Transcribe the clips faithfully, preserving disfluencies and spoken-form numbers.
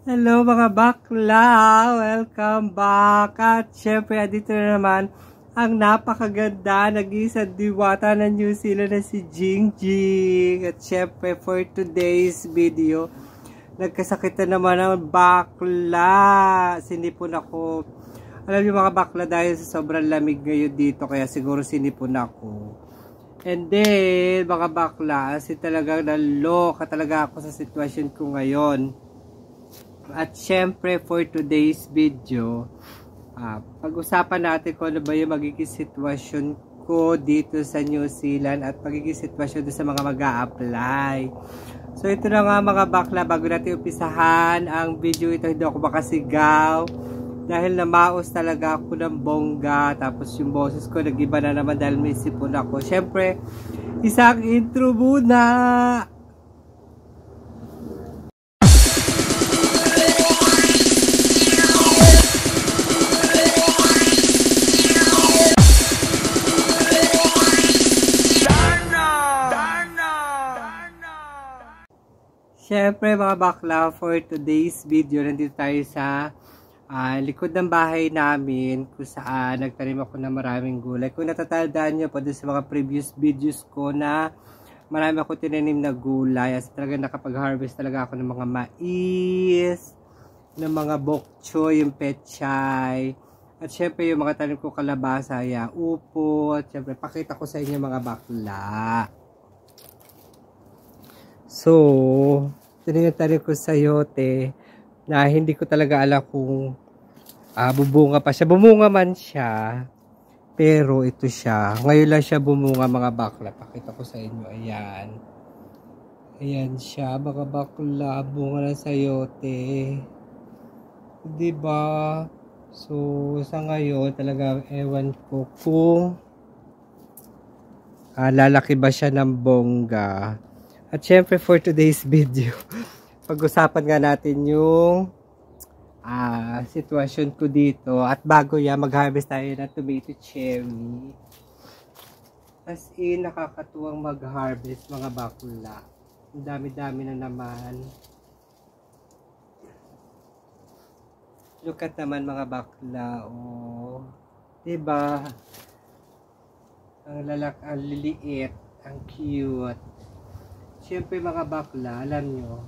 Hello mga bakla! Welcome back! At syempre, dito na naman ang napakaganda, nag-iisang diwata ng New Zealand na si Jingjing. At syempre, for today's video, nagkasakit na naman ang bakla. Sinipon ako. Alam niyo mga bakla, dahil sa sobrang lamig ngayon dito, kaya siguro sinipon ako. And then, mga bakla, kasi talagang naloka talaga ako sa sitwasyon ko ngayon. At syempre, for today's video, uh, pag-usapan natin kung ano ba yung magiging sitwasyon ko dito sa New Zealand at magiging sitwasyon sa mga mag-a-apply. So, ito na nga mga bakla, bago natin umpisahan ang video ito, hindi ako makasigaw dahil namaos talaga ako ng bongga, tapos yung boses ko nag-iba na naman dahil may sipon ako. Syempre, isang intro muna. Siyempre mga bakla, for today's video, nandito tayo sa uh, likod ng bahay namin kung saan nagtanim ako ng maraming gulay. Kung natatandaan nyo po sa mga previous videos ko na marami ako tinanim na gulay. As talaga nakapag-harvest talaga ako ng mga mais, ng mga bok choy, yung pechay. At syempre yung mga tanim ko kalabasa, ya, upo. At syempre pakita ko sa inyo mga bakla. So, tinitanim ko sayote na hindi ko talaga alam kung uh, bubunga pa siya. Bumunga man siya, pero ito siya. Ngayon lang siya bumunga mga bakla. Pakita ko sa inyo. Ayan. Ayan siya mga bakla. Bunga ng sayote. Diba? So, sa ngayon talaga ewan ko kung uh, lalaki ba siya ng bongga. At syempre for today's video, pag-usapan nga natin yung uh, sitwasyon ko dito. At bago yan, mag-harvest tayo ng tomato cherry. As in, nakakatuwang mag-harvest mga bakula. Ang dami-dami na naman. Look at naman mga bakla. Oh. Diba? Ang lalak, ang liliit, ang cute. Siyempre mga bakla, alam nyo,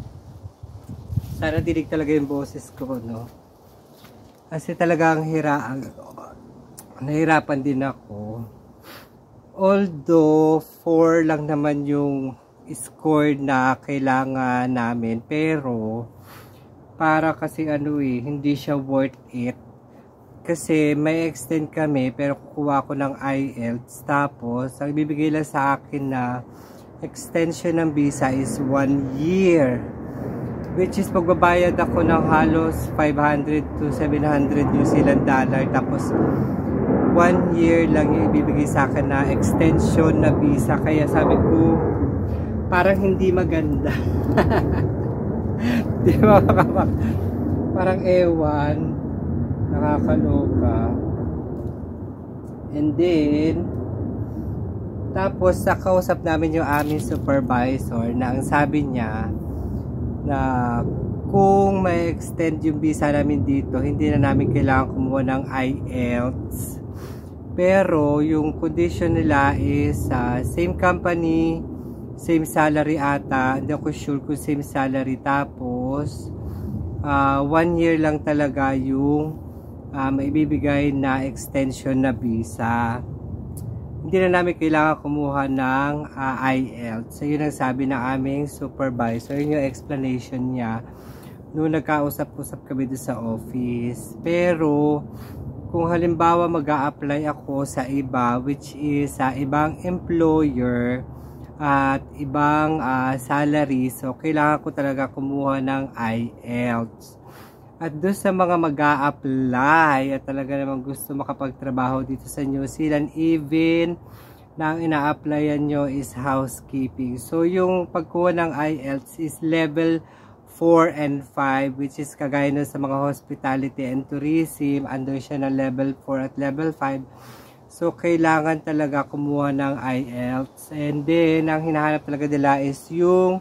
sana dinig talaga yung boses ko, no? Kasi talagang hira, nahirapan din ako. Although, four lang naman yung score na kailangan namin, pero, para kasi ano eh, hindi siya worth it. Kasi may extend kami, pero kukuha ko ng I E L T S, tapos, ang ibibigay lang sa akin na extension ng visa is one year, which is pagbabayad ako ng halos five hundred to seven hundred New Zealand dollar, tapos one year lang yung ibibigay sa akin na extension na visa. Kaya sabi ko parang hindi maganda. Di ba? Parang ewan, nakakaloka. And then tapos, nakausap namin yung aming supervisor na ang sabi niya na kung may extend yung visa namin dito, hindi na namin kailangan kumuha ng I E L T S. Pero, yung condition nila is uh, same company, same salary ata. Hindi ako sure kung same salary. Tapos, uh, one year lang talaga yung uh, maibibigay na extension na visa. Hindi na namin kailangan kumuha ng uh, I E L T S. So, yun ang sabi ng aming supervisor. Yun yung explanation niya noong nagkausap-usap kami doon sa office. Pero, kung halimbawa mag-a-apply ako sa iba, which is sa uh, ibang employer at ibang uh, salary, so kailangan ko talaga kumuha ng I E L T S. At doon sa mga mag-a-apply at talaga namang gusto makapagtrabaho dito sa New Zealand, even na ang ina-applyan nyo is housekeeping. So, yung pagkuha ng I E L T S is level four and five, which is kagaya nun sa mga hospitality and tourism. Andun siya na level four at level five. So, kailangan talaga kumuha ng I E L T S. And then, ang hinahanap talaga nila is yung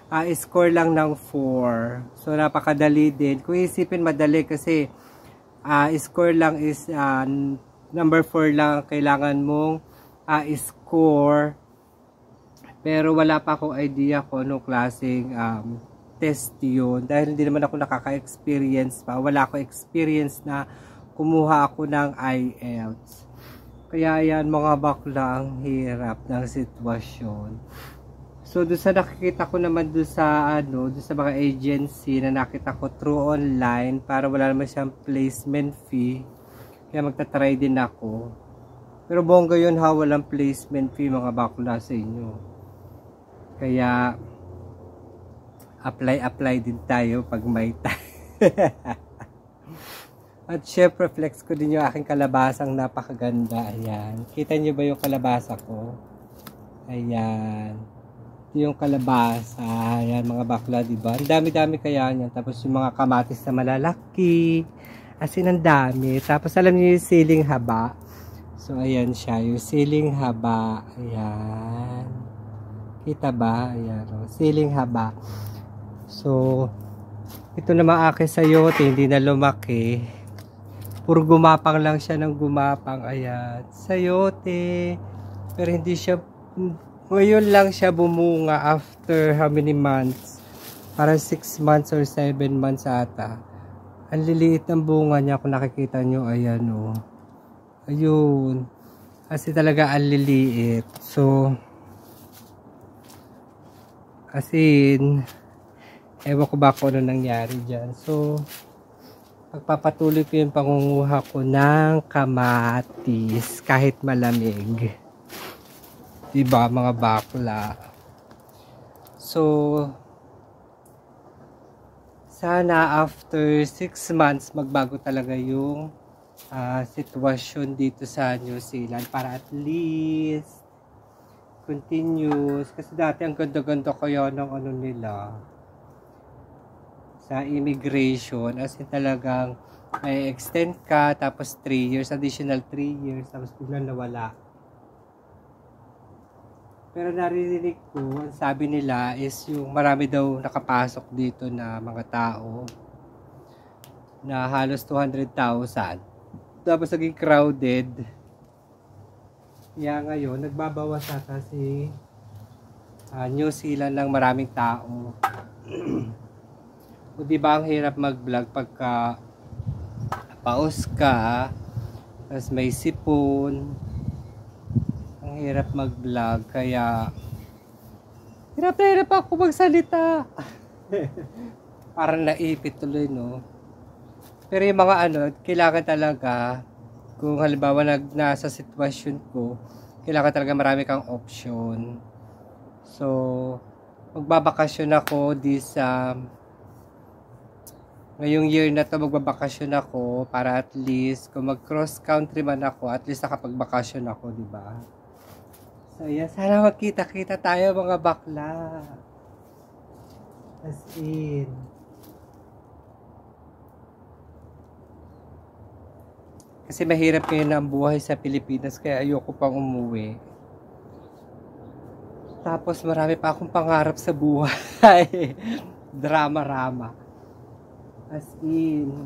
uh, score lang ng four. So, napakadali din. Kung isipin, madali kasi uh, score lang is uh, number four lang kailangan mong uh, score. Pero wala pa akong idea kung anong klaseng um, test yun. Dahil hindi naman ako nakaka-experience pa. Wala akong experience na kumuha ako ng I E L T S. Kaya yan mga bakla, ang hirap ng sitwasyon. So doon sa nakikita ko naman doon sa ano, doon sa mga agency na nakita ko through online para wala naman siyang placement fee. Kaya magta-try din ako. Pero bongga yun ha, walang placement fee mga bakla sa inyo. Kaya apply apply din tayo pag may time. At syempre, flex ko din yung aking kalabasang napakaganda. Ayan. Kita nyo ba yung kalabasa ko? Ayan. Ito yung kalabasa. Ayan, mga bakla, diba? Ang dami-dami kaya niyan. Tapos yung mga kamatis na malalaki. As in, ang dami. Tapos alam niyo yung siling haba. So, ayan siya. Yung siling haba. Ayan. Kita ba? Ayan. O, siling haba. So, ito naman akin sayote. Hindi na lumaki. Puro gumapang lang siya ng gumapang. Ayan. Sayote. Pero hindi siya, ngayon lang siya bumunga after how many months? Parang six months or seven months ata. Ang liliit ng bunga niya kung nakikita nyo. Ayan o. Ayun. Kasi talaga ang liliit. So, kasi, ewan ko ba kung ano nangyari dyan. So, pagpapatuloy ko yung pangunguha ko ng kamatis kahit malamig. Diba mga bakla? So, sana after six months magbago talaga yung uh, sitwasyon dito sa New Zealand para at least continuous. Kasi dati ang ganda-ganda kaya ng ano nila sa immigration, as in talagang may extend ka, tapos three years, additional three years, tapos biglang nawala. Pero naririnig ko, ang sabi nila is yung marami daw nakapasok dito na mga tao na halos two hundred thousand. Tapos naging crowded. Kaya ngayon, nagbabawas na kasi uh, New Zealand ng maraming tao. O diba ang hirap mag-vlog pagka paus ka, tapos may sipon. Ang hirap mag-vlog, kaya hirap na hirap ako magsalita. Parang naipit tuloy, no? Pero yung mga ano, kailangan talaga, kung halimbawa nag, nasa sitwasyon ko, kailangan talaga marami kang option. So, magbabakasyon ako di sa ngayong year na to, magbabakasyon ako para at least kung mag cross country man ako, at least nakapagbakasyon ako, di ba? So yeah, sana magkita-kita tayo mga bakla. As in, kasi mahirap ngayon ang buhay sa Pilipinas, kaya ayoko pang umuwi. Tapos marami pa akong pangarap sa buhay. Drama-rama. As in,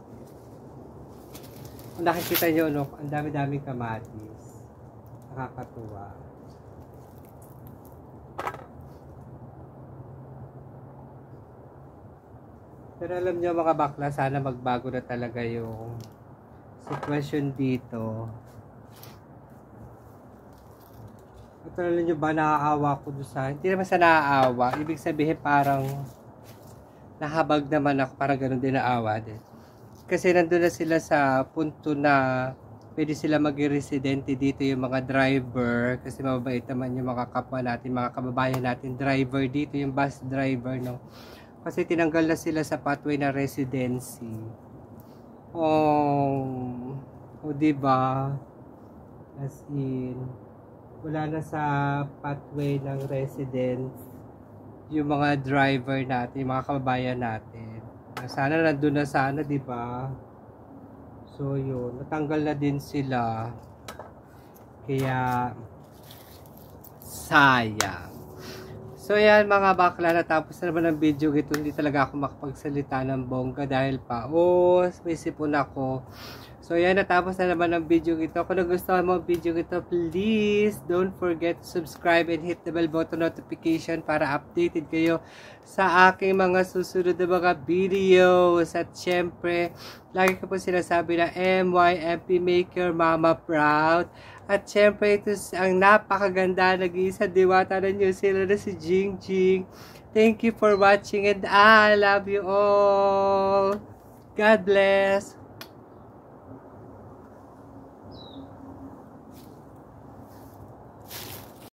kung nakikita nyo, no, ang dami-daming kamatis. Nakakatuwa. Pero alam nyo mga bakla, sana magbago na talaga yung sitwasyon dito. At alam nyo ba, naaawa ko doon sa, hindi naman sa naaawa, ibig sabihin parang nahabag naman ako, para ganun din naawa din. Kasi nandun na sila sa punto na pwede sila mag-residente dito, yung mga driver, kasi mababait naman yung mga kapwa natin, mga kababayan natin, driver dito, yung bus driver, no? Kasi tinanggal na sila sa pathway na residency. Oh, o diba? As in, wala na sa pathway ng residence yung mga driver natin, mga kababayan natin. Sana nandun na sana, di ba? So, yun. Natanggal na din sila. Kaya, sayang. So yan mga bakla, natapos na naman ang video ito. Hindi talaga ako makapagsalita ng bongga dahil pa oh, may sipon ako. So yan, natapos na naman ang video ito. Kung nagustuhan mo ang video ito, please don't forget to subscribe and hit the bell button notification para updated kayo sa aking mga susunod na mga videos. At syempre, lagi ko po sinasabi na M Y M P make your mama proud. At syempre, ito ang napakaganda, nag-iisa diwata na New Zealand na si Jing Jing. Thank you for watching and I love you all. God bless.